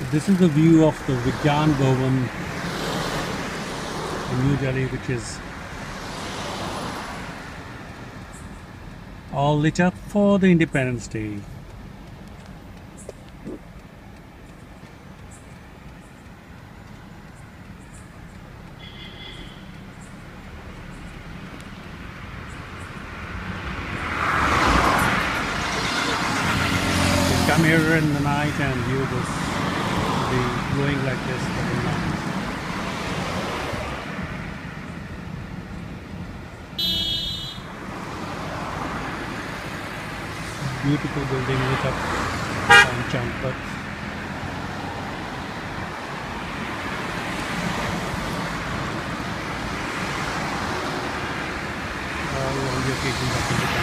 This is the view of the Vigyan Bhawan in New Delhi, which is all lit up for the Independence Day. Come here in the night and view this. It'll be glowing like this the whole night. Beautiful building lit up on Rajpath. All the occasions of Independence.